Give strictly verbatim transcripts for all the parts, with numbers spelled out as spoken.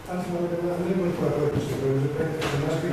Αν θυμάμαι καλά, δεν είναι φορά που έπαιξε το πρόεδρο, πρέπει να ξανάρθει.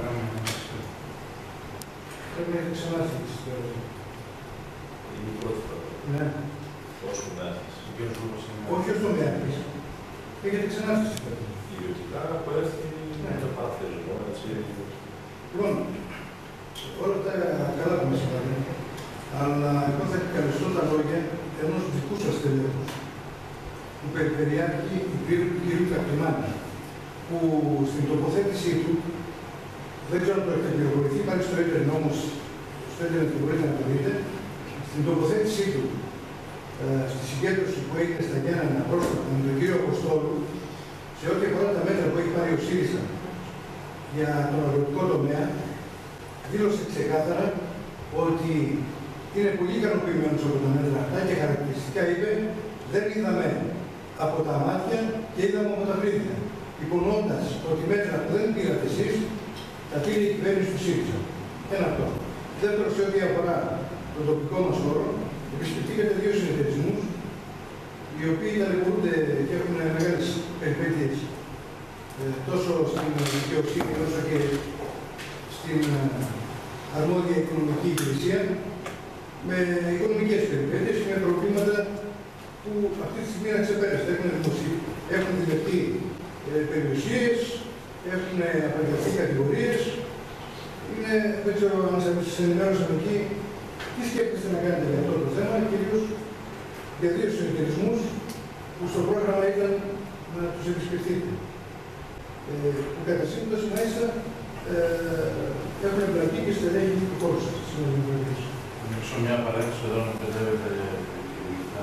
Πρέπει να έχει ξανάρθει τη συμπέρασμα. Είναι η πρώτη φορά. Ναι. Ως Μιάκης. Όχι ως το Μιάκης. Έχετε ξανάρθει τη συμπέρασμα. Ιδιωτικά που έρθει το πάθεσμο, έτσι. Λοιπόν, όλα τα καλά που με συμβαίνουν, αλλά εγώ θα επικαλεστώ τα λόγια ενός δικού σας τελείωτος, του Περιφερειάρχη του κ. Καπτιμάνη, που στην τοποθέτησή του, δεν ξέρω αν το έχετε πληροφορηθεί, πάλι στο ίντερνετ όμως, στο ίντερνετ που μπορείτε να το δείτε, στην τοποθέτησή του, ε, στη συγκέντρωση που έγινε στα Γιάννενα πρόσφατα με τον κύριο Αποστόλου, σε ό,τι αφορά τα μέτρα που έχει πάρει ο ΣΥΡΙΖΑ για τον αγροτικό τομέα, δήλωσε ξεκάθαρα ότι είναι πολύ ικανοποιημένος από τα μέτρα αυτά και χαρακτηριστικά είπε: δεν είδαμε από τα μάτια και είδαμε από τα βρύδια. Υπονοώντας ότι μέτρα που δεν πήρατε εσείς, τα πήρε η κυβέρνηση του ΣΥΡΙΖΑ. Ένα αυτό. Δεύτερο, σε ό,τι αφορά τον τοπικό μας χώρο, επισκεφτήκατε δύο συνεταιρισμούς, οι οποίοι ταλαιπωρούνται και έχουν μεγάλες περιπέτειες ε, τόσο στην δικαιοσύνη όσο και στην αρμόδια οικονομική υπηρεσία, με οικονομικές περιπέτειες και με προβλήματα που αυτή τη στιγμή είναι ξεπέραστα. Έχουν, έχουν δημιουργηθεί ε, περιουσίες, έχουν απαγγελθεί κατηγορίες. Είναι, δεν ξέρω αν σας ενημέρωσαν εκεί, τι σκέφτεστε να κάνετε για αυτό το θέμα, κυρίως για δύο συνεταιρισμούς που στο πρόγραμμα ήταν να τους επισκεφτείτε. Ε, που κατά σύμπτωση μέσα ε, έχουν εμπλακεί και στελέχη του χώρου σας, της Δημοκρατίας. Θα ανοίξω μια παρένθεση εδώ, να παιδεύετε κύριε.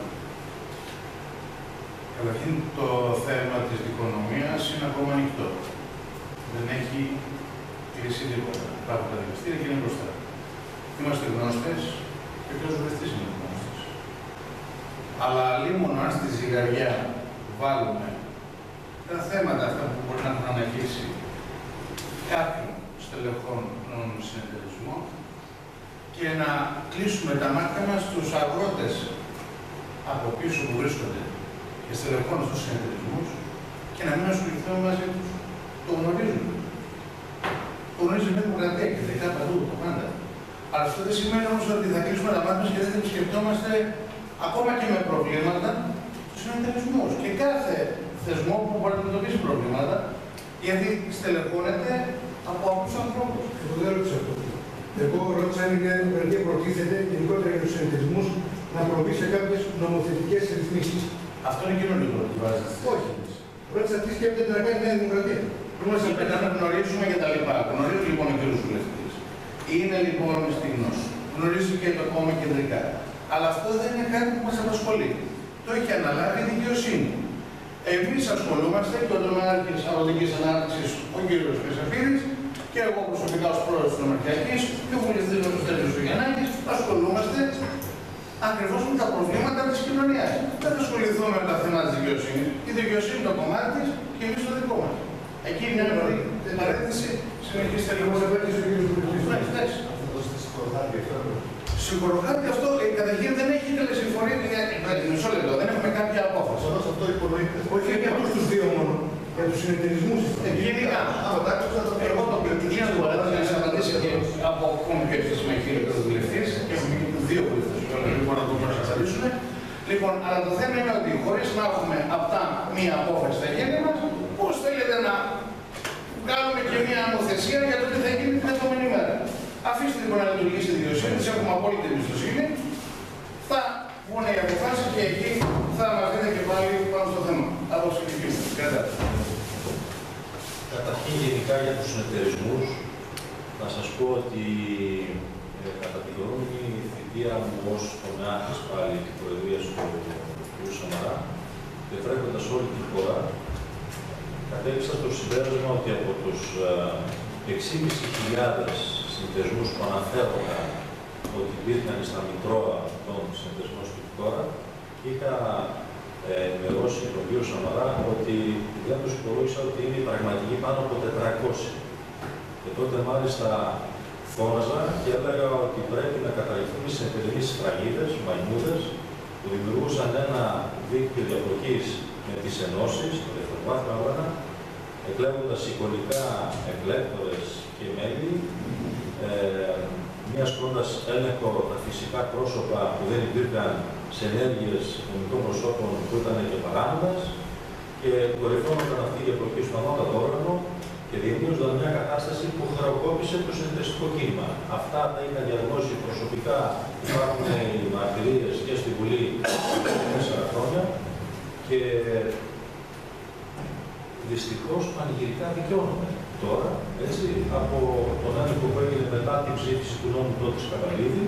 Καταρχήν, το θέμα της δικονομίας είναι ακόμα ανοιχτό. Δεν έχει κλείσει τίποτα. Υπάρχουν τα δικαστήρια και είναι μπροστά. Είμαστε γνώστες και ποιος βουλευτής είναι γνώστες. Αλλά λίμωνο αν στη ζυγαριά βάλουμε τα θέματα αυτά που μπορεί να έχουν αναγγίσει κάποιων στελεχών των συνεταιρισμών και να κλείσουμε τα μάτια μας στους αγρότες από πίσω που βρίσκονται και στελεχών στους συνεταιρισμούς και να μην ασχοληθούμε μαζί τους. Το γνωρίζουμε. Το γνωρίζει με δημοκρατία και δικά παντού, το πάντα. Αλλά αυτό δεν σημαίνει όμως ότι θα κλείσουμε τα μάτια μας και δεν θα επισκεπτόμαστε ακόμα και με προβλήματα τους συνεταιρισμούς. Και κάθε θεσμό που μπορεί να αντιμετωπίσει προβλήματα, γιατί στελεχώνεται από άλλους ανθρώπους. Εγώ δεν ρώτησα αυτό. Εγώ ρώτησα αν η Νέα Δημοκρατία προτίθεται, γενικότερα για τους συνεταιρισμούς, να προβεί σε κάποιες νομοθετικές ρυθμίσεις. Αυτό είναι καινούργιο που βάζετε. Όχι. Ρώτησα τι σκέφτεται να κάνει η Νέα Δημοκρατία. Πρέπει να γνωρίζουμε και τα λοιπά. Γνωρίζει λοιπόν ο κ. Βουλευτής. Είναι λοιπόν στη γνώση. Γνωρίζει και το κόμμα κεντρικά. Αλλά αυτό δεν είναι κάτι που μας απασχολεί. Το έχει αναλάβει η δικαιοσύνη. Εμείς ασχολούμαστε και ο τομέας της αγροτικής ανάπτυξης, ο κ. Χρυσαφίδης, και εγώ προσωπικά ως πρόεδρος της Νομαρχιακής και ο βουλευτής ο Κωνσταντίνος Γιαννάκης, ασχολούμαστε ακριβώς με τα προβλήματα της κοινωνίας. Δεν θα ασχοληθούμε με τα θέματα της δικαιοσύνης. Η δικαιοσύνη είναι το κομμάτι της και εμείς το δικό μας. Εκεί είναι μια παρένθεση. Συνεχίστε λίγο. Συγχωροχάρτη αυτό, καταρχήν δεν έχει τελεσυμφωνία. Μισό λεπτό, δεν έχουμε κάποια απόφαση. Όμως αυτό υπονοείται. Όχι για αυτούς τους δύο μόνο. Για τους συνεταιρισμούς. Γενικά. Εγώ το πληκτική του Βαλέτα να σας απαντήσει και από ακόμη πιο ευθύς με κύριε Πρωτοβουλευτής και έχουμε δύο βουλευτές που μπορούν να το απαντήσουν. Λοιπόν, αλλά το θέμα είναι ότι χωρίς να έχουμε αυτά μία απόφαση στα χέρια μας, πώς θέλετε να κάνουμε και μία νομοθεσία για το τι θα γίνει την επόμενη μέρα. Αφήστε λοιπόν να λειτουργήσει η δικαιοσύνη, της έχουμε απόλυτη εμπιστοσύνη. Θα βγουν οι αποφάσεις και εκεί θα μας δείτε και πάλι πάνω στο θέμα. Από συγκεκριμένως. Καταρχήν, γενικά για τους συνεταιρισμούς, να σας πω ότι ε, κατά τη γνώμη θητεία μου ως τομέας πάλι την Προεδρία του κ. Σαμαρά, πετρέποντας όλη τη χώρα, κατέληξα στο συμπέρασμα ότι από τους έξι χιλιάδες πεντακόσιους συνεταιρισμούς που αναφέρονταν ότι υπήρχαν στα Μητρώα των συνεταιρισμών στην χώρα, είχα ενημερώσει τον κ. Σαμαρά ότι δεν τους υπολόγισα ότι είναι πραγματικοί πάνω από τετρακόσιοι. Και τότε μάλιστα φώναζα και έλεγα ότι πρέπει να καταργηθούν οι συνεταιρισμοί σφραγίδες, μαϊμούδες, που δημιουργούσαν ένα δίκτυο διαπλοκής με τις ενώσεις, το Δευτεροβάθμιο Αγώνα, εκλέγοντας εικονικά εκλέκτορες και μέλη, ε, μίας πρώτας έλεγχο τα φυσικά πρόσωπα που δεν υπήρχαν σε ενέργειες νομικών προσώπων που ήταν και παράνομες και κορυφώνονταν αυτή η εποχή στο ανώτατο όργανο και δημιούργησαν μια κατάσταση που χρεοκόπησε το συνεταιριστικό κίνημα. Αυτά τα είχαν διαγνώσει προσωπικά, υπάρχουν οι μαρτυρίες και στη Βουλή για τέσσερα χρόνια και δυστυχώς πανηγυρικά δικαιώνονται τώρα, έτσι, από τον έλεγχο που έγινε μετά την ψήφιση του νόμου τότε της Καταλίδη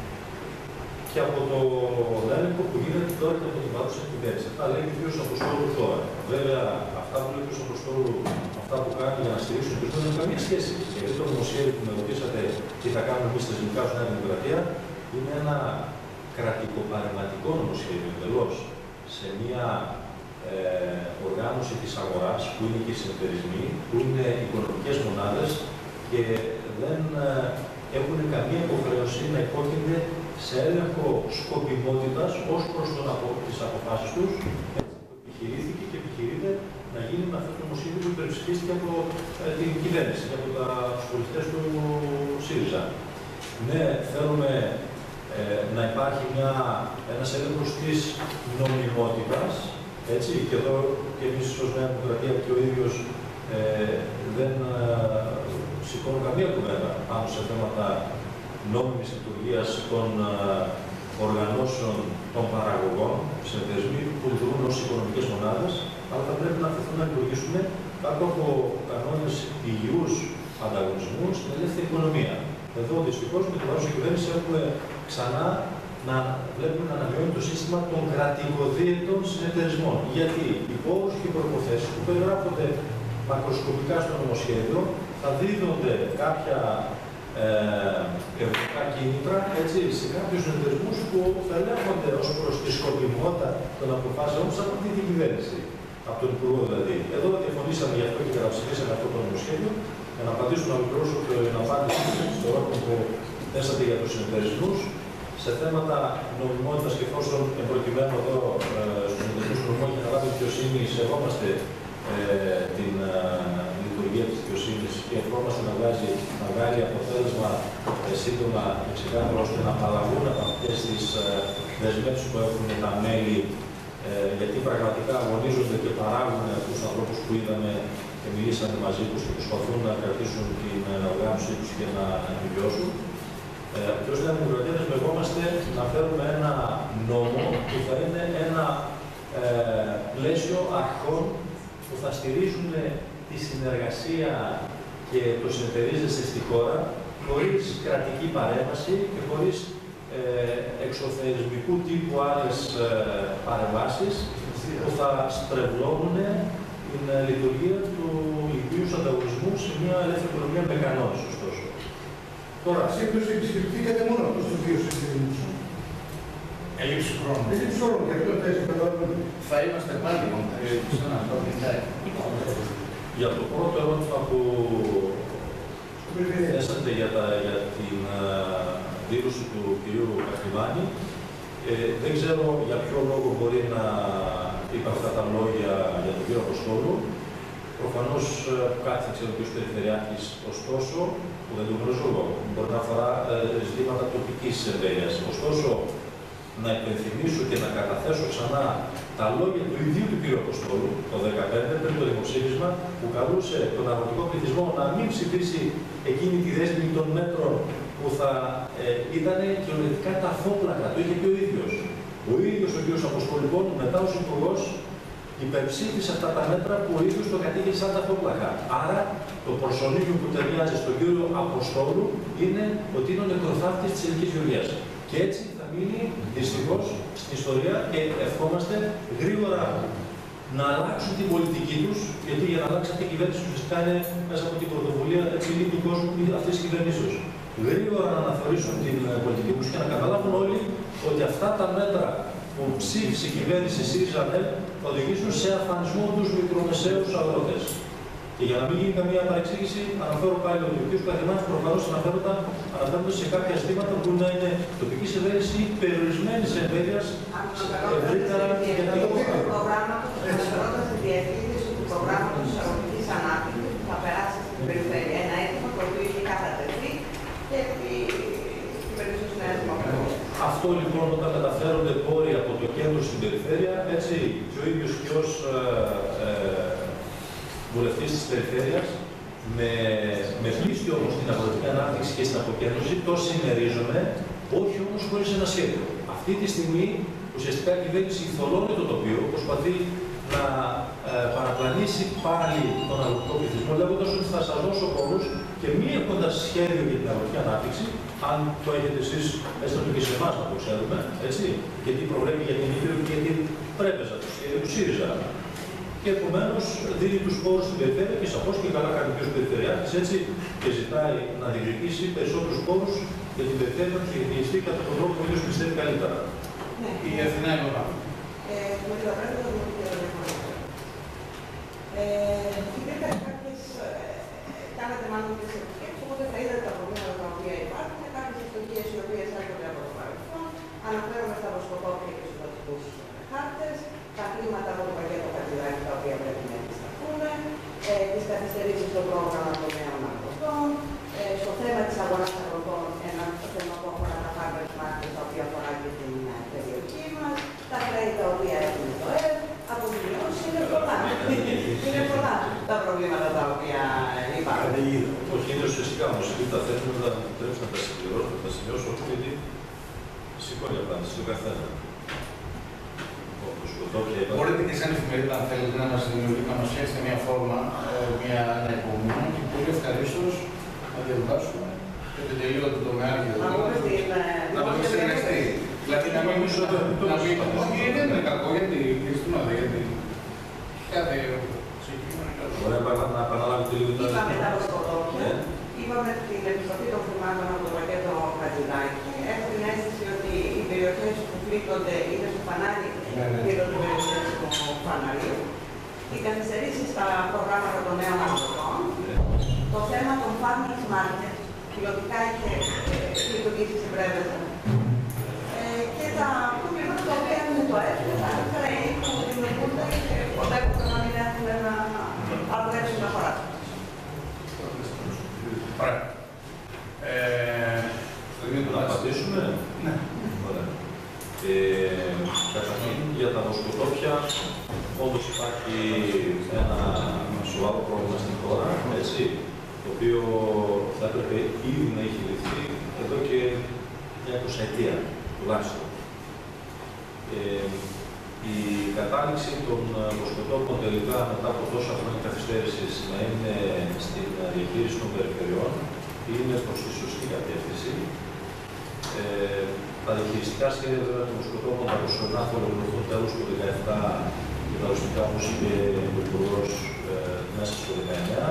και από τον έλεγχο που γίνεται τώρα και από την παρούσα κυβέρνηση. Αυτά λέει ο κ. Αποστόλου τώρα. Βέβαια, αυτά που λέει ο κ. Αποστόλου, αυτά που κάνει για να στηρίξουν τους δεν έχουν καμία σχέση. Γιατί το δημοσίευμα που με ρωτήσατε τι θα κάνουμε εμείς θεσμικά ως Νέα Δημοκρατία είναι ένα κρατικοπαρεμματικό νομοσχέδιο εντελώς σε μια ε, οργάνωση της αγοράς που είναι και οι συνεταιρισμοί, που είναι οικονομικές μονάδες και δεν ε, έχουν καμία υποχρέωση να υπόκεινται σε έλεγχο σκοπιμότητας ως προς τον απο, τις αποφάσεις τους. Έτσι επιχειρήθηκε και επιχειρείται να γίνει με αυτό το νομοσχέδιο που υπερψηφίστηκε από ε, την κυβέρνηση και από τους πολιτές του ΣΥΡΙΖΑ. Ναι, θέλουμε ε, να υπάρχει μια, ένας έλεγχος της νομιμότητας, έτσι, και εδώ και εμείς ως Νέα Δημοκρατία και ο ίδιος ε, δεν ε, σηκώνω καμία κουβέντα πάνω σε θέματα νόμιμης λειτουργίας των ε, οργανώσεων των παραγωγών, συνεταιρισμοί που λειτουργούν ως οικονομικές μονάδες, αλλά θα πρέπει να αφαιθούν να λειτουργήσουν κάτω από κανόνες υγιούς ανταγωνισμού στην ελεύθερη οικονομία. Εδώ δυστυχώς με την παρούσα κυβέρνηση έχουμε ξανά να βλέπουμε να αναβιώνει το σύστημα των κρατικοδίαιτων συνεταιρισμών. Γιατί οι πόρους και οι προϋποθέσεις που περιγράφονται μακροσκοπικά στο νομοσχέδιο θα δίδονται κάποια ευρωπαϊκά κίνητρα έτσι, σε κάποιους συνεταιρισμούς που θα ελέγχονται ως προς τη σκοπιμότητα των αποφάσεων τους από αυτή την κυβέρνηση. Από τον Υπουργό δηλαδή. Εδώ διαφωνήσαμε γι' αυτό και καταψηφίσαμε αυτό το νομοσχέδιο για να απαντήσουμε να ολοκληρώσω την απάντηση στο ερώτημα που θέσατε για τους συνεταιρισμούς σε θέματα νομιμότητας και εφόσον προκειμένου εδώ ε, στους συνεταιρισμούς νομιμών και να λάβει δικαιοσύνη, σεβόμαστε ε, την ε, λειτουργία της δικαιοσύνης και ευχόμαστε να βγάζει, να βγάλει αποτέλεσμα ε, σύντομα και ξεκάθαρα ώστε να απαλλαγούν από αυτές τις ε, δεσμεύσεις που έχουν τα μέλη, ε, γιατί πραγματικά αγωνίζονται και παράγουν τους ανθρώπους που είδαμε και μιλήσαμε μαζί τους και προσπαθούν να κρατήσουν την οργάνωσή τους και να επιβιώσουν. Ε, και ως Νέα Δημοκρατία δεσμευόμαστε να φέρουμε ένα νόμο που θα είναι ένα ε, πλαίσιο αρχών που θα στηρίζουν τη συνεργασία και το συνεταιρίζεσαι στη χώρα χωρίς κρατική παρέμβαση και χωρίς ε, εξωθερμικού τύπου άλλες ε, παρεμβάσεις που θα στρεβλώνουν την ε, λειτουργία του υγιούς ανταγωνισμού σε μια ελεύθερη οικονομία με κανόνες, ωστόσο. Τώρα, σύγκρουση επισκεφτήκατε μόνο αυτούς τους δύο συνεταιρισμούς. Έλλειψη χρόνου. Έλλειψη χρόνου, και αυτό θα έχει καταλάβει. Θα είμαστε πάλι Για το πρώτο ερώτημα που θέσατε για, τα, για την uh, δήλωση του κ. Καχλιμάνη, ε, δεν ξέρω για ποιο λόγο μπορεί να είπα αυτά τα λόγια για τον κ. Αποστόλου. Προφανώς κάτι θα ξέρω ποιος περιφερειάρχης, ωστόσο, που δεν το γνωρίζω εγώ, μπορεί να αφορά ε, ζητήματα τοπικής εμβέλειας. Ωστόσο, να υπενθυμίσω και να καταθέσω ξανά τα λόγια του ίδιου του κ. Αποστόλου το δύο χιλιάδες δεκαπέντε πριν το δημοψήφισμα που καλούσε τον αγροτικό πληθυσμό να μην ψηφίσει εκείνη τη δέσμη των μέτρων που θα ε, ήταν κυριολεκτικά τα φόπλακα. Το είχε πει ο ίδιος. Ο ίδιος ο κ. Αποστόλου, μετά ως υπουργός, υπερψήφισε αυτά τα μέτρα που ο ίδιος το κατήγγειλε σαν τα φόπλακα. Άρα το προσωνύμιο που ταιριάζει στον κύριο Αποστόλου είναι ότι είναι ο νεκροθάφτης της ελληνικής γεωργίας. Και έτσι θα μείνει δυστυχώς στην ιστορία και ευχόμαστε γρήγορα να αλλάξουν την πολιτική τους, γιατί για να αλλάξει αυτή η κυβέρνηση ουσιαστικά είναι μέσα από την πρωτοβουλία επιλύει του κόσμου αυτής της κυβέρνησης. Γρήγορα να αναθεωρήσουν την πολιτική τους και να καταλάβουν όλοι ότι αυτά τα μέτρα που ψήφισε η κυβέρνηση ΣΥΡΙΖΑ-ΝΕΛ θα οδηγήσουν σε αφανισμό τους μικρομεσαίους αγρότες. Και για να μην γίνει καμία παρεξήγηση, αναφέρω πάλι ότι ο κ. Καχλιμάνης προφανώς αναφέρονται σε κάποια ζητήματα που να είναι τοπικής ευέλειας ή περιορισμένης ευέλειας ευρύτερα για την χώρα. Αναφερόταν στη διαχείριση του προγράμματος της αγροτικής ανάπτυξης. αυτό λοιπόν όταν μεταφέρονται πόροι από το κέντρο στην περιφέρεια, έτσι, και ο ίδιος και ως ε, ε, βουλευτής της περιφέρειας, με, με πίστη όμως στην αγροτική ανάπτυξη και στην αποκέντρωση, το συμμερίζομαι, όχι όμως χωρίς ένα σχέδιο. Αυτή τη στιγμή ουσιαστικά η κυβέρνηση θολώνει το τοπίο, προσπαθεί να ε, παραπλανήσει πάλι τον αγροτικό πληθυσμό, λέγοντας ότι θα σας δώσω πόρους και μη έχοντας σχέδιο για την αγροτική ανάπτυξη, αν το έχετε εσείς, έστω και σε εμάς να το ξέρουμε, έτσι, γιατί προβλέπει για την Ήπειρο και γιατί πρέπει να το σχέδιο του ΣΥΡΙΖΑ. Και επομένως δίνει τους πόρους στην περιφέρεια και σαφώς και καλά κάνει και ο Περιφερειάρχης, έτσι, και ζητάει να διεκδικήσει περισσότερους πόρους για την περιφέρεια και για την κατά τον τρόπο που ο πιστεύει καλύτερα. Ναι. Η Αθηνά είναι όλα. Με την απρέπεια των διαφορετικών. Υπήρχαν κάποιες, κάνατε μάλλον και σε επισκέψεις, οπότε θα είδατε τα προβλήματα τα οποία υπάρχουν, κάποιες ευστοχίες οι οποίες έρχονται από το παρελθόν. Αναφέρομαι στα βοσκοτόπια και στους δοτικούς χάρτες, τα κλίματα από το πακέτο Χατζηδάκη τα οποία πρέπει να αντισταθούν, ε, τις καθυστερήσεις στο πρόγραμμα των νέων αγροτών, ε, στο θέμα της αγοράς αγροτών, ένα θέμα που αφορά τα farmers market, τα οποία αφορά και την περιοχή μας, τα χρέη τα οποία έχουν το ΕΡ, αποζημιώσεις, είναι πολλά. Είναι πολλά τα προβλήματα τα οποία υπάρχουν. Όχι, είναι ουσιαστικά όμως, επειδή τα θέλουμε να πρέπει να τα συμπληρώσω, να τα σημειώσω, γιατί σηκώνει απάντηση στο καθένα. Μπορείτε και σαν εφημερίδα, αν θέλετε, να μας δημιουργήσετε, να μας φτιάξετε μια φόρμα, μια αναϋπομονή και πολύ ευχαρίστως να διαβάσουμε το τελείωτο τομεάκι εδώ. Να το συνεργαστεί. Δηλαδή να μην μισώ το επίπεδο. Όχι, δεν είναι κακό, γιατί χρειαστούμε, γιατί κάθε συγκεκριμένο καλό. Μπορεί να επαναλάβετε λίγο τα... Είπαμε τα βοσκοτόπια, είπαμε την επιστροφή των χρημάτων από το πακέτο Χατζηδάκη. Έχω την αίσθηση ότι οι περιοχές που πλήττονται είναι στο φανάρι και το περιοχές του φαναρίου. Οι καθυστερήσεις στα προγράμματα των νέων αγροτών. Το θέμα των farmers market, πιλωτικά και λειτουργήσει στην Πρέβεζα. Και τα προβλήματα τα οποία είναι το έφυγε, τα χρέη που δημιουργούνται και ποτέ να μην έχουν να αρθρέψουν τα χωρά. Ωραία. Να απαντήσουμε. Ναι. Ωραία. Καταρχήν για τα βοσκοτόπια, όντως υπάρχει ένα σοβαρό πρόβλημα στην χώρα, έτσι, το οποίο θα έπρεπε ήδη να έχει λυθεί εδώ και μια εικοσαετία τουλάχιστον. Ε, η κατάληξη των βοσκοτόπων τελικά μετά από τόσα χρόνια καθυστέρησης να είναι στην διαχείριση των περιφερειών είναι προς τη σωστή κατεύθυνση. Ε, τα διαχειριστικά σχέδια των βοσκοτόπων τα προσωρινά θα ολοκληρωθούν τέλος του δύο χιλιάδες δεκαεπτά και τα ουσιαστικά, όπως είπε ο Υπουργός, ε, μέσα στο δύο χιλιάδες δεκαεννιά.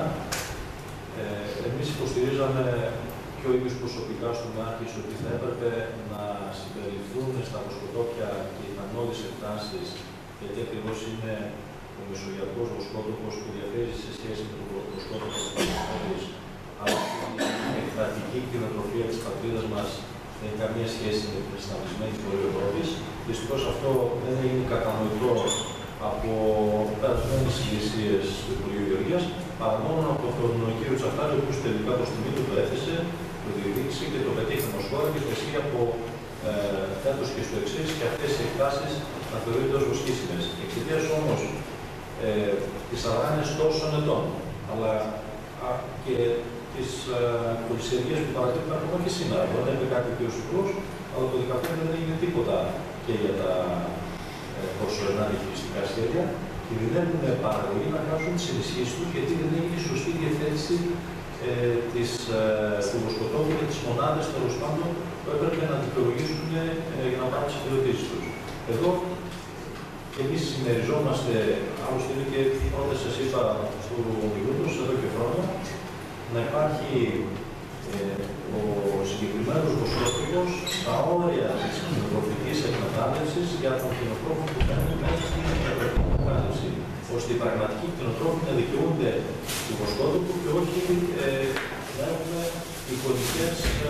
Ε, εμείς υποστηρίζαμε και ο ίδιος προσωπικά στον Άρχης ότι θα έπρεπε να συμπεριληφθούν στα βοσκοτόπια και οι θανώδεις εκτάσεις, γιατί ακριβώς είναι ο μεσογειακός βοσκότοπος που διαφέρει σε σχέση με τον βοσκότοπο της Ευρώπης, αλλά η εκφρατική κτηνοτροφία της πατρίδας μας δεν έχει καμία σχέση με την εσταυλισμένη της Ευρώπης. Δυστυχώς αυτό δεν έγινε κατανοητό από περασμένες υπηρεσίες του Υπουργείου Γεωργίας, παρά μόνο από τον κύριο Τσαφτάρη, ο οποίος τελικά το στιγμή του το έθεσε, το διεκδίκησε και το πετύχει ως χώρα και το ισχύει από ε, φέτος και στο εξής και αυτές οι εκτάσεις να θεωρούνται ως βοσκήσιμες. Εξαιτίας όμως ε, τις αδράνειες τόσων ετών, αλλά α, και τις πολυσιεργίες που παρακολουθούν ακόμα και σήμερα. Δεν είπε κάτι ο κ. Υπουργός, αλλά το δύο χιλιάδες δεκαπέντε δεν έγινε τίποτα και για τα ε, προσωρινά διαχειριστικά σχέδια και διδεύουν παραγωγή να κάνουν τις ενισχύσεις τους, γιατί δεν έγινε σωστή διευθέτηση ε, της, ε, του βοσκοτόπου και τις μονάδες τέλος πάντων που έπρεπε να δικαιολογήσουν ε, για να πάρουν τις επιδοτήσεις τους. Εδώ εμείς συμμεριζόμαστε, άλλωστε είναι και πρώτα σας είπα στο ομιλούντος εδώ και χρόνο, να υπάρχει ε, ο συγκεκριμένος βοσκότοπος στα όρια της κτηνοτροφικής εκμετάλλευσης για τον κτηνοτρόφο που μπαίνουν μέσα στην κτηνοτροφική εκμετάλλευση, ώστε οι πραγματικοί κτηνοτρόφοι να δικαιούνται του βοσκότοπου και όχι ε, να έχουμε εικονικές ε,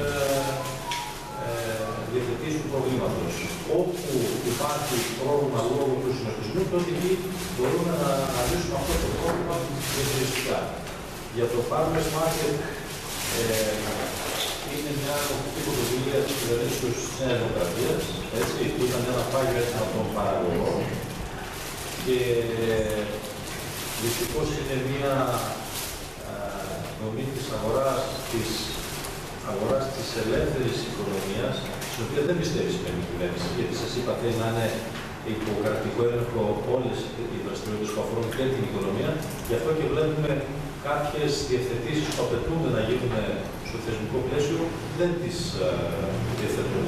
ε, διευθετήσεις του προβλήματος. Όπου υπάρχει πρόβλημα λόγω του συνεχισμού, τότε εκεί μπορούμε να αναλύσουμε αυτό το πρόβλημα διευθυντικά. Για το farmers market, ε, είναι μια νομική πρωτοβουλία της κυβερνήσεως της Νέας Δημοκρατίας, έτσι, που ήταν ένα πάγιο έτσι από τον παραγωγό. Και δυστυχώς είναι μια δομή της αγοράς της, αγοράς της ελεύθερης οικονομίας, στην οποία δεν πιστεύει η σημερινή κυβέρνηση, γιατί σας είπα θέλει να είναι υπό κρατικό έλεγχο όλες οι δραστηριότητες που αφορούν και την οικονομία. Γι' αυτό και βλέπουμε κάποιες διευθετήσεις που απαιτούνται να γίνουν στο θεσμικό πλαίσιο, δεν τις ε, διευθετούν.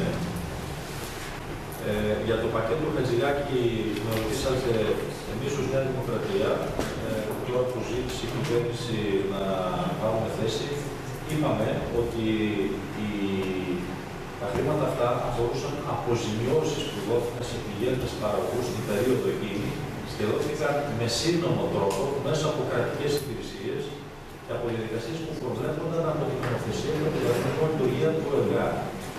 Ε, για το πακέτο Χατζηλάκη, με ρωτήσατε εμείς ως Νέα Δημοκρατία, ε, τώρα που ζήτησε η κυβέρνηση να πάρουμε θέση, είπαμε ότι η, τα χρήματα αυτά αφορούσαν αποζημιώσεις που δόθηκαν σε πηγαίνοντες παραγωγούς στην περίοδο εκείνη και δόθηκαν με σύνομο τρόπο μέσα από κρατικές υπηρεσίες και από διαδικασίες που προβλέπονταν από την νομοθεσία και από την εθνική λειτουργία του ΕΓΑ.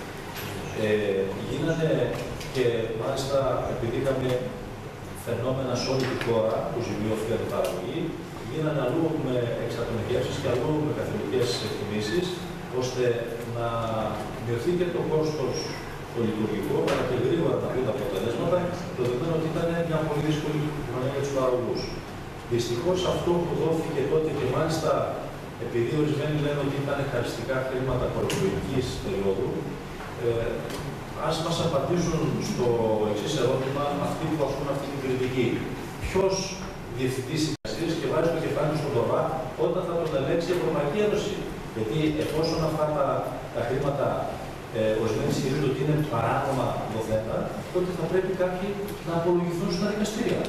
Ε, γίνανε και μάλιστα επειδή είχαμε φαινόμενα σε όλη τη χώρα που ζημιώθηκαν την παραγωγή, γίνανε αλλού με εξατομικεύσεις και αλλού με καθημερινές εκτιμήσεις, ώστε να μειωθεί και το κόστος το λειτουργικό, αλλά και γρήγορα να βγουν τα αποτελέσματα, δεδομένου ότι ήταν μια πολύ δύσκολη χρονιά για τους παραγωγούς. Δυστυχώς αυτό που δόθηκε τότε και μάλιστα επειδή ορισμένοι λένε ότι ήταν χαριστικά χρήματα προεκλογικής περίοδου, ε, ας μας απαντήσουν στο εξής ερώτημα αυτοί που ασκούν αυτή την κριτική. Ποιος διευθυντής δικασίας και βάζει το κεφάλι στον τορβά όταν θα τον ελέγξει η Ευρωπαϊκή Ένωση? Γιατί εφόσον αυτά τα, τα χρήματα ε, ορισμένοι ισχυρίζονται ότι είναι παράνομα δοθέτα, τότε θα πρέπει κάποιοι να απολογηθούν στα δικαστήρια.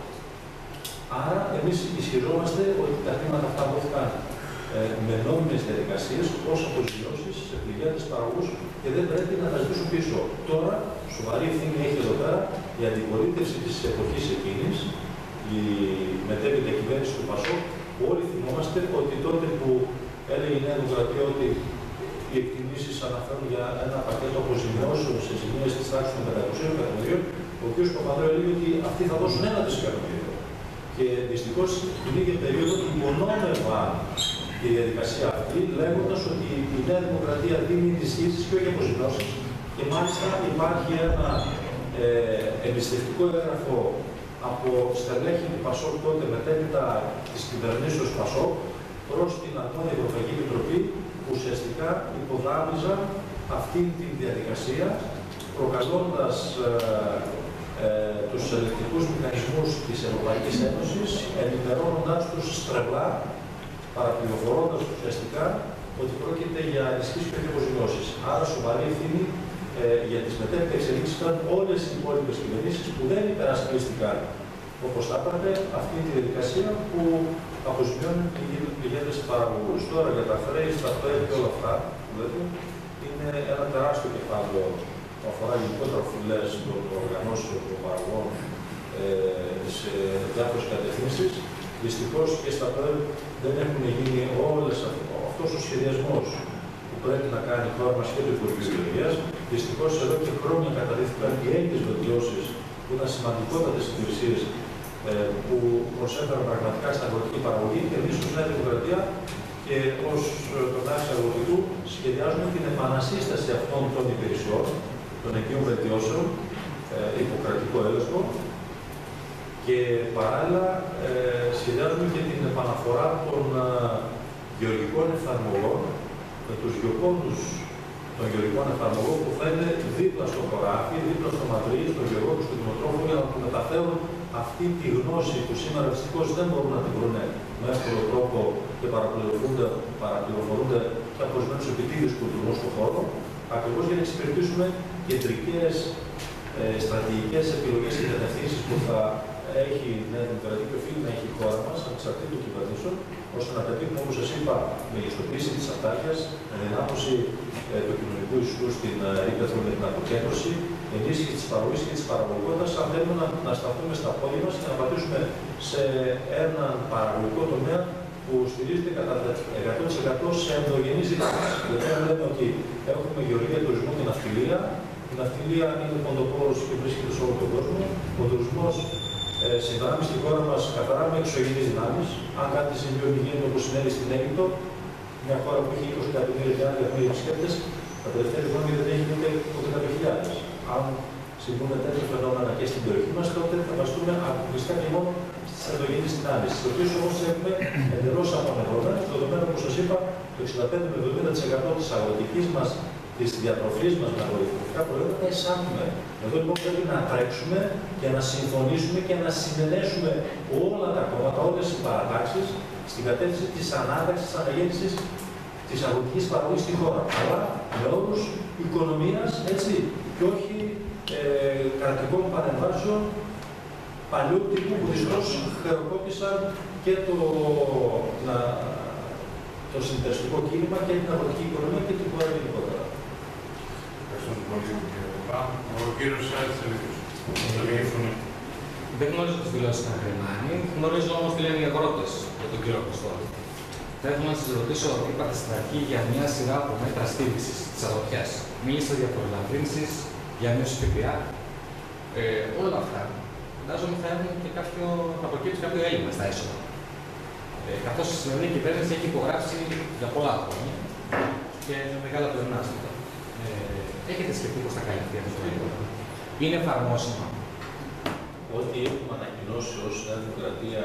Άρα, εμείς ισχυριζόμαστε ότι τα χρήματα αυτά δόθηκαν ε, με νόμιμες διαδικασίες ως αποζημιώσεις σε πληγέντες παραγωγούς και δεν πρέπει να τα ζητήσουν πίσω. Τώρα, σοβαρή ευθύνη έχει εδώ πέρα η αντιπολίτευση της εποχής εκείνης, η μετέπειτα κυβέρνηση του ΠΑΣΟΚ, που όλοι θυμόμαστε ότι τότε που έλεγε η Νέα Δημοκρατία ότι οι εκτιμήσεις αναφέρουν για ένα πακέτο αποζημιώσεων σε ζημίες της τάξης των πεντακοσίων εκατομμυρίων, ο κ. Παπανδρέου έλεγε ότι αυτοί θα δώσουν ένα δισεκατομμύριο. Και δυστυχώς την ίδια περίοδο υπονόμευαν τη διαδικασία αυτή, λέγοντας ότι η Νέα Δημοκρατία δίνει ενισχύσεις και όχι αποζημιώσεις. Και μάλιστα υπάρχει ένα ε, εμπιστευτικό έγγραφο από στελέχη του ΠΑΣΟΚ τότε μετέπειτα της κυβερνήσεως ΠΑΣΟΚ προς την αρμόδια Ευρωπαϊκή Επιτροπή που ουσιαστικά υποδάμιζαν αυτή τη διαδικασία προκαλώντας ε, ε, τους ελεκτικούς μηχανισμούς της Ευρωπαϊκής Ένωσης, ενημερώνοντάς τους στρεβλά, παραπληροφορώντας ουσιαστικά ότι πρόκειται για ενισχύσεις και αποζημιώσεις. Άρα σοβαρή ευθύνη ε, για τις μετέπειτα εξελίξεις ήταν όλες οι υπόλοιπες κυβερνήσεις που δεν υπερασπίστηκαν όπως θα έπρεπε αυτή τη διαδικασία που αποζημιώνουν πληγέντες παραγωγούς. Τώρα για τα χρέη, τα χρέη και όλα αυτά που λέτε, είναι ένα τεράστιο κεφάλαιο που αφορά γενικότερα φυλές των οργανώσεων των παραγωγών ε, σε διάφορες κατευθύνσεις. Δυστυχώς και στα ΠΕΡ δεν έχουν γίνει όλες αυτός ο σχεδιασμός που πρέπει να κάνει η χώρα μας και το Υπουργείο Γεωργίας. Δυστυχώς εδώ και χρόνια καταδείχθηκαν και έγκυες βελτιώσεις που ήταν σημαντικότατες υπηρεσίες ε, που προσέφεραν πραγματικά στην αγροτική παραγωγή και εμείς ως Νέα Δημοκρατία και ως τον άξιο αγροτικού σχεδιάζουμε την επανασύσταση αυτών των υπηρεσιών, των εγκύων βελτιώσεων, ε, υποκρατικό έλεγχο. Και παράλληλα ε, σχεδιάζουμε και την επαναφορά των ε, γεωργικών εφαρμογών με τους γεωπόνους των γεωργικών εφαρμογών που θα είναι δίπλα στο χωράφι, δίπλα στο μαδρί, στο γεωργό του κτηνοτρόφου για να του μεταφέρουν αυτή τη γνώση που σήμερα δυστυχώς δεν μπορούν να την βρουν με εύκολο τρόπο και παραπληροφορούνται, παραπληροφορούνται και από ορισμένους επιτήρους που λειτουργούν στον χώρο, ακριβώς για να εξυπηρετήσουμε κεντρικές ε, στρατηγικές επιλογές και κατευθύνσεις που θα έχει η Νέα Δημοκρατία και οφείλει να έχει η χώρα μας, ανεξαρτήτως κυβερνήσεων, ώστε να πετύχουμε, όπως σας είπα, μεγιστοποίηση της αυτάρκειας, ενδυνάμωση ε, του κοινωνικού ιστού στην ύπαιθρο με την αποκέντρωση, ενίσχυση της παραγωγής και της παραγωγικότητας, αν θέλουμε να, να σταθούμε στα πόδια μας και να πατήσουμε σε έναν παραγωγικό τομέα που στηρίζεται κατά εκατό τοις εκατό σε ενδογενείς ρυθμίσεις. Γιατί λέμε ότι έχουμε γεωργία, τουρισμό και ναυτιλία. Η ναυτιλία είναι ποντοπόρος και βρίσκεται σε όλο τον κόσμο. Ο τουρισμός ε, συνδράμει στη χώρα μας καθαρά με εξωγενείς δυνάμεις. Αν κάτι συμβαίνει γίνεται όπως συνέβη στην Αίγυπτο, Μια χώρα που έχει είκοσι εκατομμύρια επισκέπτες, τα τελευταία χρόνια δεν έχει ούτε εκατό χιλιάδες. Αν συμβούν τέτοια φαινόμενα και στην περιοχή μας, τότε θα βαστούμε αποκλειστικά και μόνο στις ενδογενείς δυνάμεις, τις οποίες όμως έχουμε εντελώς απομονωμένες, στο δεδομένο που σας είπα, το εξήντα πέντε με εβδομήντα τοις εκατό της αγροτικής μας, της διατροφής μας με αγροτικά προϊόντα τα εισάγουμε. Εδώ λοιπόν πρέπει να τρέξουμε και να συμφωνήσουμε και να συνενέσουμε όλα τα κόμματα, όλες οι παρατάξεις, στην κατεύθυνση της ανάταξης, της αναγέννησης της αγροτικής παραγωγής στη χώρα. Αλλά με όρους οικονομίας, έτσι, και όχι ε, κρατικών παρεμβάσεων παλιού τύπου που δυστυχώς χρεοκόπησαν και το, να, το συνεταιριστικό κίνημα και την αγροτική οικονομία και την χώρα γενικότερα. Ευχαριστούμε πολύ, κύριε Παπά. Ο κύριος Σάλτης. Δεν γνωρίζω τις δηλώσεις των Γερμανοί, γνωρίζω όμως τι λένε οι αγρότες για τον κύριο Αποστόλη. Θα ήθελα να σας ρωτήσω, είπατε στην αρχή για μια σειρά από μέτρα στήριξης της αγροτιάς. Μίλησατε για προλαβρύνσεις, για μείωση ΦΠΑ. Ε, όλα αυτά, φαντάζομαι θα έχουν και κάποιο, θα προκύψει κάποιο έλλειμμα στα έσοδα. Ε, καθώς η σημερινή κυβέρνηση έχει υπογράψει για πολλά χρόνια και με μεγάλα πλεονάσματα. Ε, έχετε σκεφτεί πώς θα καλυφθεί αυτό το έλλειμμα? Είναι εφαρμόσιμο? Ό,τι έχουμε ανακοινώσει ως Νέα Δημοκρατία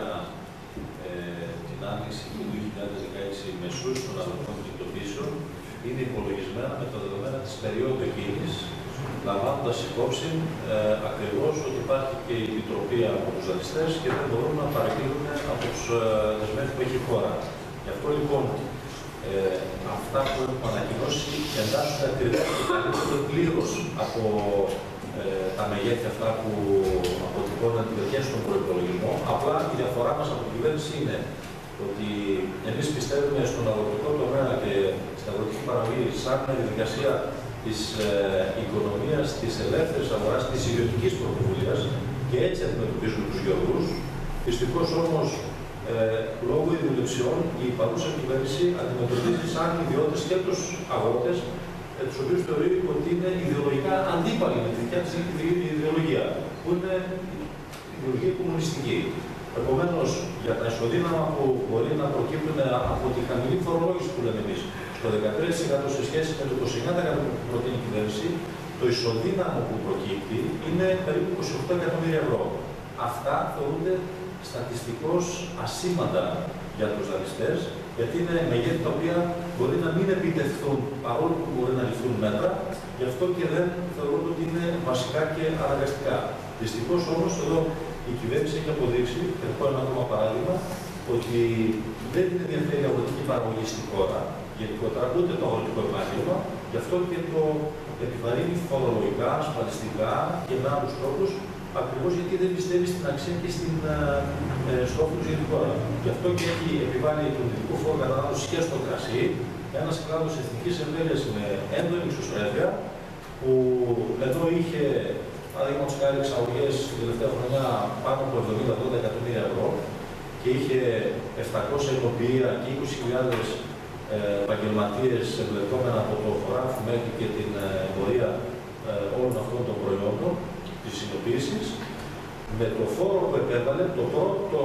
ε, την άνοιξη του δύο χιλιάδες δεκαέξι μεσούς των αγροτικών κινητοποιήσεων είναι υπολογισμένα με τα δεδομένα της περίοδου εκείνης, λαμβάνοντας υπόψη ε, ακριβώς ότι υπάρχει και η επιτροπή από τους δανειστές και δεν μπορούν να παρεκκλίνουν από τους ε, δεσμεύσεις που έχει η χώρα. Γι' αυτό λοιπόν ε, αυτά που έχουμε ανακοινώσει εντάσσονται ακριβώς και καλύπτονται πλήρως από ε, τα μεγέθη αυτά που αποτυπώνουν την παιδιά στον προϋπολογισμό. Απλά η διαφορά μας από την κυβέρνηση είναι ότι εμείς πιστεύουμε στον αγροτικό τομέα και στην αγροτική παραγωγή σαν διαδικασία της ε, οικονομίας, της ελεύθερης αγοράς, της ιδιωτικής πρωτοβουλίας και έτσι αντιμετωπίζουμε τους γεωργούς. Δυστυχώς όμως, ε, λόγω ιδεολειψιών, η παρούσα κυβέρνηση αντιμετωπίζει σαν ιδιώτες και τους αγρότες, ε, τους οποίους θεωρεί ότι είναι ιδεολογικά αντίπαλοι με τη δικιά της ιδεολογία, που είναι ιδεολογία κομμουνιστική. Επομένως, για τα ισοδύναμα που μπορεί να προκύπτουν από τη χαμηλή φορολόγηση που λέμε εμείς, το δεκατρία τοις εκατό σε σχέση με το είκοσι εννέα τοις εκατό που προτείνει η κυβέρνηση, το ισοδύναμο που προκύπτει είναι περίπου είκοσι οκτώ εκατομμύρια ευρώ. Αυτά θεωρούνται στατιστικώς ασήμαντα για τους δανειστές, γιατί είναι μεγέθη τα οποία μπορεί να μην επιτευχθούν παρόλο που μπορεί να ληφθούν μέτρα, γι' αυτό και δεν θεωρούνται ότι είναι βασικά και αναγκαστικά. Δυστυχώς όμως εδώ η κυβέρνηση έχει αποδείξει, και θα πω ένα ακόμα παράδειγμα, ότι δεν την ενδιαφέρει η αγροτική παραγωγή στην χώρα, γενικότερα ούτε το αγροτικό επάγγελμα, γι' αυτό και το επιβαρύνει φορολογικά, ασφαλιστικά και με άλλους τρόπους, ακριβώς γιατί δεν πιστεύει στην αξία και στην, ε, στο όφελος για την χώρα. Γι' αυτό και έχει επιβάλει τον ειδικό φόρο κατανάλωση και στο κρασί, ένας κλάδος εθνικής εμβέλειας με έντονη εξωστρέφεια, που εδώ είχε, παραδείγματος χάρη, εξαγωγές την τελευταία χρονιά πάνω από εβδομήντα με ογδόντα εκατομμύρια ευρώ και είχε επτακόσια ενοποιεία και είκοσι χιλιάδες επαγγελματίες εμπλεκόμενα από το χωράφι μέχρι και την εμπορία ε, όλων αυτών των προϊόντων της συνοποίησης. Με το φόρο που επέβαλε, το πρώτο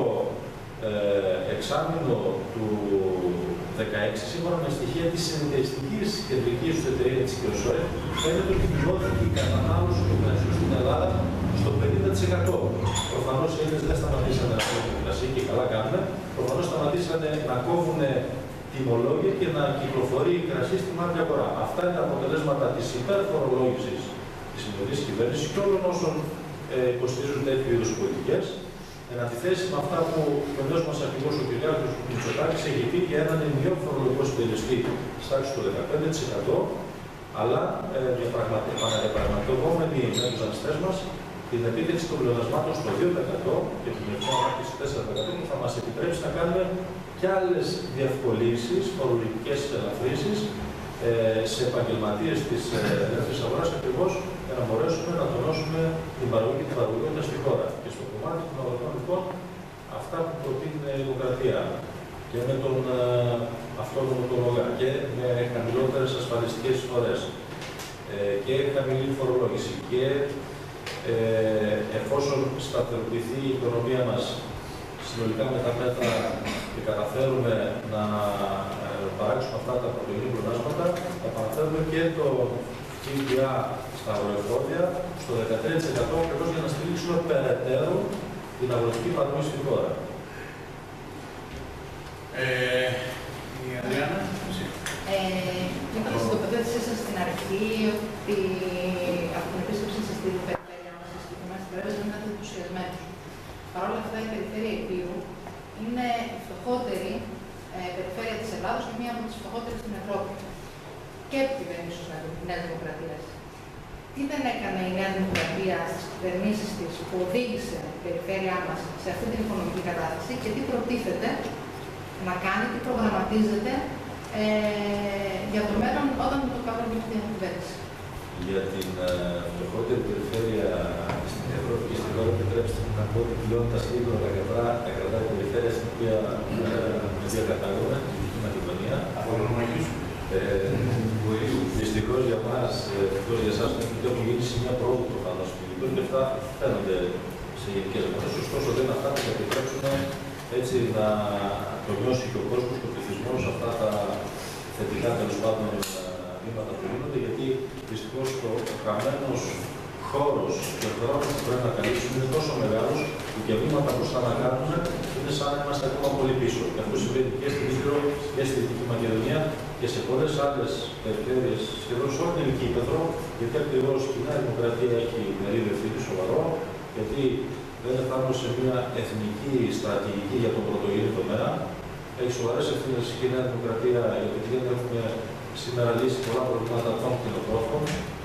ε, εξάμηνο του δύο χιλιάδες δεκαέξι, σύμφωνα με στοιχεία της συνεταιριστικής κεντρικής του εταιρείας της ΚΕΟΣΟΕ, φαίνεται ότι μειώθηκε η κατανάλωση του κρασιού στην Ελλάδα στο πενήντα τοις εκατό. Προφανώς οι Έλληνες δεν σταματήσανε να κόβουν κρασί και καλά κάνουν. Προφανώς σταματήσανε να κόβουν τιμολόγια και να κυκλοφορεί η κρασί στη μαύρη αγορά. Αυτά είναι τα αποτελέσματα της υπερφορολόγησης της σημερινής κυβέρνησης και όλων όσων ε, υποστηρίζουν τέτοιου είδους πολιτικές. Εν αντιθέσει με αυτά που ο νέος μας αρχηγός ο κ. Μητσοτάκης έχει πει για έναν ενιαίο φορολογικό συντελεστή στη τάξη του δεκαπέντε τοις εκατό, αλλά ε, διαπραγματευόμενοι με τους δανειστές μας την επίτευξη των πλεονασμάτων στο δύο τοις εκατό και την εθνική ανάπτυξη τέσσερα τοις εκατό που θα μας επιτρέψει να κάνουμε και άλλες διευκολύνσεις, φορολογικές ελαφρύνσεις ε, σε επαγγελματίες της ελεύθερης αγοράς, ακριβώς για να μπορέσουμε να τονώσουμε την παραγωγή και την παραγωγικότητα στη χώρα. Και στο κομμάτι των αγροτών, λοιπόν, αυτά που προτείνει η Δημοκρατία και με τον ε, αυτόνομο τον ΟΓΑ και με χαμηλότερες ασφαλιστικές εισφορές ε, και χαμηλή φορολόγηση και ε, εφόσον σταθεροποιηθεί η οικονομία μας συνολικά με τα μέτρα και καταφέρουμε να ε, παράγουμε συντάξουμε αυτά τα πρωτογενή πλεονάσματα, θα επαναφέρουμε και το ΦΠΑ στα αγροεφόδια στο δεκατρία τοις εκατό ακριβώς για να στηρίξουμε περαιτέρω την αγροτική παραγωγή στη χώρα. Ε, η Αδριάννα, εσύ. Ε, είπατε στην τοποθέτησή σας στην αρχή ότι από την επίσκεψη σας στην περιφέρεια μας, στις συγκεκριμένες περιφέρειες, δεν ήταν ενθουσιασμένους. Παρ' όλα αυτά, η περιφέρεια Ιππήρου είναι η φτωχότερη ε, περιφέρεια της Ελλάδος και μία από τις φτωχότερες στην Ευρώπη. Και από την κυβέρνηση της Νέας Δημοκρατίας. Τι δεν έκανε η Νέα Δημοκρατία στις κυβερνήσεις της που οδήγησε την περιφέρειά μας σε αυτή την οικονομική κατάσταση και τι προτίθεται να κάνει, τι προγραμματίζεται ε, για το μέλλον όταν το κάνουμε με την κυβέρνηση. Για την φτωχότερη περιφέρεια στην Ευρώπη και στην χώρα, επιτρέψτε μου να πω ότι πλέον τα σύγχρονα τα κρατά, τα κρατά η περιφέρεια στην οποία με διακατάγομαι, τη δική Μακεδονία. Δυστυχώς για εμάς, δυστυχώς για εσάς, έχουν γίνει σημεία πρόοδου προφανώς και αυτά φαίνονται σε γενικές γραμμές. Ωστόσο, δεν αυτά που θα επιτρέψουν έτσι να το νιώσει και ο κόσμος και ο πληθυσμός αυτά τα θετικά τέλος πάντων βήματα που γίνονται, γιατί δυστυχώς ο χαμένος χώρος και χρόνος που πρέπει να καλύψουμε είναι τόσο μεγάλος που και βήματα μπροστά να κάνουμε είναι σαν να είμαστε ακόμα πολύ πίσω. Και αυτό συμβαίνει και στην Ήπειρο και στη Δυτική Μακεδονία και σε πολλές άλλες περιφέρειες, σχεδόν σε όλη την ελληνική ύπαιθρο, γιατί ακριβώς η Νέα Δημοκρατία έχει μερίδιο ευθύνη σοβαρό, γιατί δεν εφάρμοσε μια εθνική στρατηγική για τον πρωτογενή τομέα. Έχει σοβαρές ευθύνες και η Νέα Δημοκρατία, γιατί δεν έχουμε σήμερα λύσει πολλά προβλήματα των κτηνοτρόφων.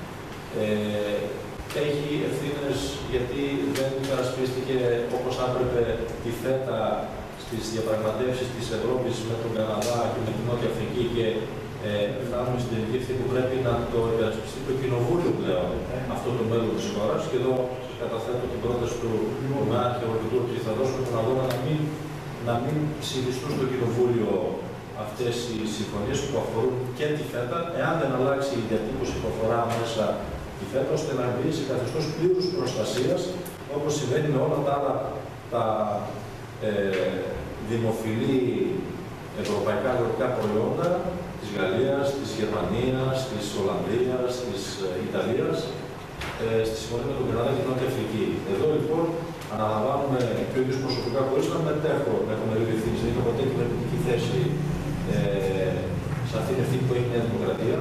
Ε, έχει ευθύνες γιατί δεν υπερασπίστηκε όπως θα έπρεπε τη ΦΕΤΑ στις διαπραγματεύσεις της Ευρώπης με τον Καναδά και με την Νότια Αφρική και ε, φτάνουμε στην τελική ευθύνη που πρέπει να το υπερασπιστεί το Κοινοβούλιο πλέον αυτό το μέλλον της χώρας. Και εδώ καταθέτω την πρόταση του Μάρκη Αγροτικού ότι θα δώσουμε τον αγώνα να μην, να μην συνιστούν στο Κοινοβούλιο αυτές οι συμφωνίες που αφορούν και τη ΦΕΤΑ, εάν δεν αλλάξει η διατύπωση που αφορά μέσα τη ΦΕΤΑ, ώστε να μπει σε καθεστώς πλήρους προστασίας, όπως συμβαίνει με όλα τα άλλα τα ε, δημοφιλή ευρωπαϊκά αγροτικά προϊόντα της Γαλλίας, της Γερμανίας, της Ολλανδίας, της Ιταλίας, ε, στη συμφωνία με τον Καναδά και την Νότια Αφρική. Εδώ λοιπόν αναλαμβάνουμε και ο ίδιος προσωπικά, χωρίς να μετέχω, να έχω μερίδιο ευθύνης, δεν είχα ποτέ κυβερνητική θέση ε, σε αυτήν την ευθύνη που έχει η Νέα Δημοκρατία.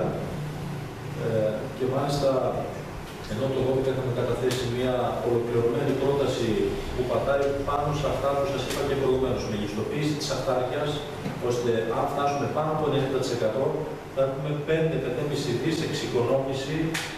Ε, και μάλιστα, ενώ το δώδεκα είχαμε καταθέσει μια ολοκληρωμένη πρόταση που πατάει πάνω σε αυτά που σας είπα και προηγουμένως, μεγιστοποίηση της αυτάρκειας, ώστε αν φτάσουμε πάνω από ενενήντα τοις εκατό θα έχουμε πέντε με πέντε κόμμα πέντε δις εξοικονόμηση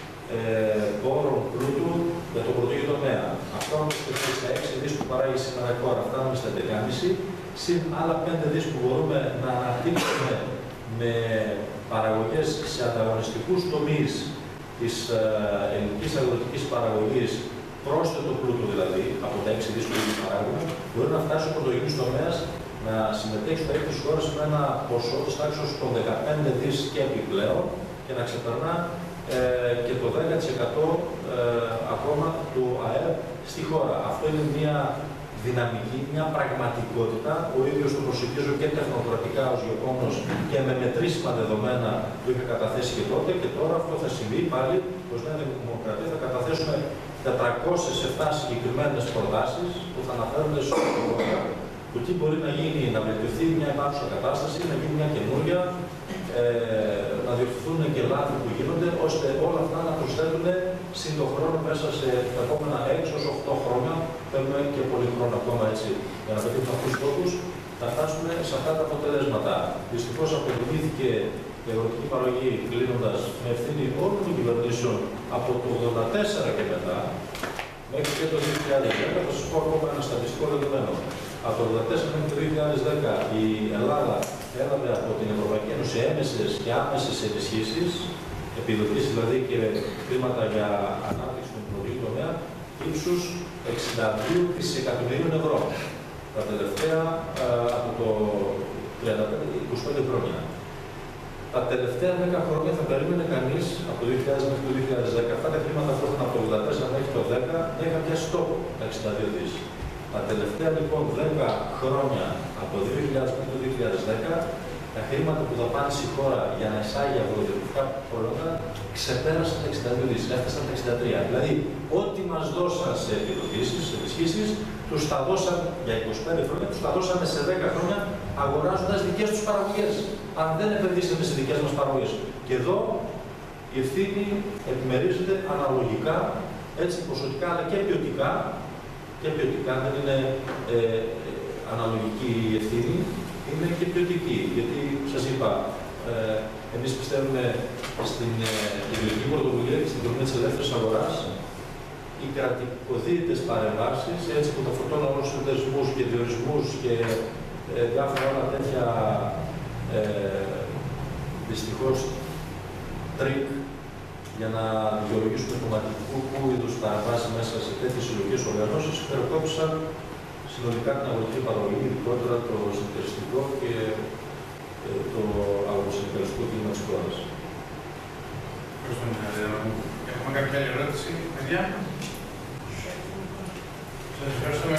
ε, πόρων πλούτου για το πρωτογενή τομέα. Αυτό όμως στα έξι δις που παράγει σήμερα η χώρα φτάνουμε στα έντεκα κόμμα πέντε, συν άλλα πέντε δις που μπορούμε να αναπτύξουμε με παραγωγές σε ανταγωνιστικούς τομείς της ε, ελληνικής αγροτικής παραγωγής, πρόσθετο πλούτο δηλαδή, από τα έξι δις που ήδη παράγουμε, μπορεί να φτάσει ο πρωτογενής τομέας να συμμετέχει στο ΑΕΠ της χώρας με ένα ποσό της τάξης των δεκαπέντε δις και επιπλέον και να ξεπερνά ε, και το δέκα τοις εκατό ε, ακόμα του ΑΕΠ στη χώρα. Αυτό είναι μια δυναμική, μια πραγματικότητα. Ο ίδιος το προσεγγίζω και τεχνοκρατικά ως γεγονός και με μετρήσιμα δεδομένα που είχα καταθέσει και τότε, και τώρα αυτό θα συμβεί πάλι ως Νέα Δημοκρατία. Θα καταθέσουμε τετρακόσιες επτά συγκεκριμένες προτάσεις που θα αναφέρουν σε όλα το τι μπορεί να γίνει, να βελτιωθεί μια υπάρχουσα κατάσταση, να γίνει μια καινούρια, ε, να διορθωθούν και λάθη που γίνονται, ώστε όλα αυτά να προσθέτουν συν τον χρόνο μέσα σε τα επόμενα έξι έως οκτώ χρόνια. Θέλουμε και πολύ χρόνο ακόμα έτσι για να πετύχουμε αυτούς τους στόχους, θα φτάσουμε σε αυτά τα αποτελέσματα. Δυστυχώς αποδημήθηκε η αγροτική παραγωγή, κλείνοντας με ευθύνη όλων των κυβερνήσεων από το ογδόντα τέσσερα και μετά, μέχρι και το δύο χιλιάδες δέκα. Θα σας πω ακόμα ένα στατιστικό δεδομένο. Από το ογδόντα τέσσερα μέχρι το δύο χιλιάδες δέκα η Ελλάδα έλαβε από την Ευρωπαϊκή Ένωση έμεσες και άμεσες ενισχύσεις, επιδοτήσεις δηλαδή και χρήματα για ανάπτυξη του πρωτογενού τομέα, ύψους εξήντα δύο δισεκατομμυρίων ευρώ. Τα τελευταία από το τριάντα πέντε είκοσι πέντε χρόνια. Τα τελευταία δέκα χρόνια θα περίμενε κανείς από το δύο χιλιάδες μέχρι το δύο χιλιάδες δέκα αυτά τα χρήματα που έχουν από το ογδόντα τέσσερα μέχρι το δέκα δεν είχαν πια στόχο τα εξήντα δύο δις. Τα τελευταία λοιπόν δέκα χρόνια από το δύο χιλιάδες μέχρι το δύο χιλιάδες δέκα τα χρήματα που δαπάνησε η χώρα για να εισάγει αγροδιατροφικά προϊόντα ξεπέρασαν τα εξήντα δύο δισεκατομμύρια, έφτασαν τα εξήντα τρία. Δηλαδή, ό,τι μας δώσαν σε επιδοτήσεις, σε ενισχύσεις, τους τα δώσαν για είκοσι πέντε χρόνια, τους τα δώσαμε σε δέκα χρόνια, αγοράζοντας δικές τους παραγωγές. Αν δεν επενδύσαμε σε δικές μας παραγωγές. Και εδώ η ευθύνη επιμερίζεται αναλογικά, έτσι ποσοτικά αλλά και ποιοτικά. Και ποιοτικά δεν είναι ε, αναλογική η ευθύνη, είναι και ποιοτική. Γιατί σας είπα, ε, εμείς πιστεύουμε στην ε, ιδιωτική πρωτοβουλία και στην οικονομία της ελεύθερης αγοράς. Οι κρατικοδίαιτες παρεμβάσεις, έτσι που τα φορτώνουν όλους τους δεσμούς και διορισμούς και ε, διάφορα άλλα τέτοια ε, δυστυχώς τρίκ για να δικαιολογήσουν κομματικού είδους παρεμβάσεις μέσα σε τέτοιες συλλογικές οργανώσεις, περικόπησαν συνολικά την αγροτική παραγωγή, ειδικότερα το συνεταιριστικό και ε, το αγροσυνεταιριστικό κλίμα της χώρας. Έχουμε κάποια άλλη ερώτηση, παιδιά? Σας ευχαριστούμε.